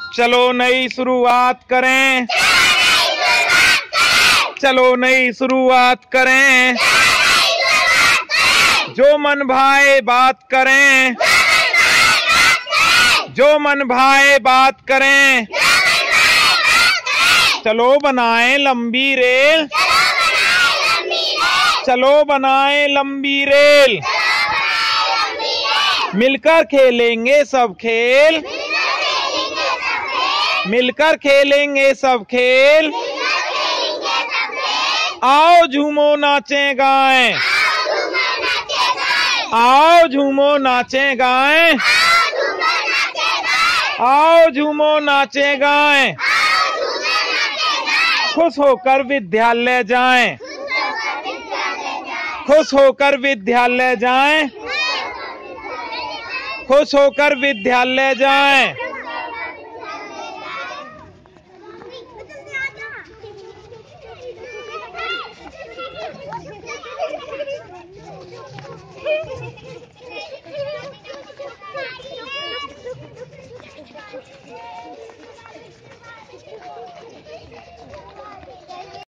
चलो नई शुरुआत करें, चलो नई शुरुआत करें, जो मन भाए बात करें, जो मन भाए बात करें। चलो बनाएं लंबी रेल, चलो बनाएं लंबी रेल, मिलकर खेलेंगे सब खेल, मिलकर खेलेंगे सब खेल। आओ झूमो नाचें गाएं, आओ झूमो नाचें गाएं, आओ झूमो नाचें गाएं। खुश होकर विद्यालय जाएं, खुश होकर विद्यालय जाएं, खुश होकर विद्यालय जाएं।